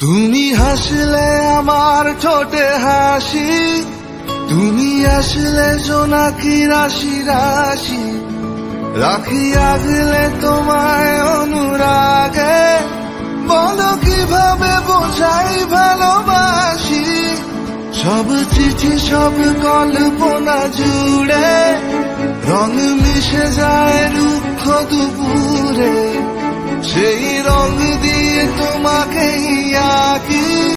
তুমি হাসলে আমার ঠোঁটে হাসি, তুমি আসলে জোনাকি রাশি রাশি, রাখি আগলে তোমায় অনুরাগে, বলো কিভাবে বোঝাই ভালোবাসি। সব চিঠি সব কল্পনা জুড়ে রং মিশে যায় রুক্ষ দুপুরে, সেই রং দিয়ে তোমাকে আঁকি।